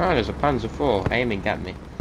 Oh, there's a Panzer IV aiming at me.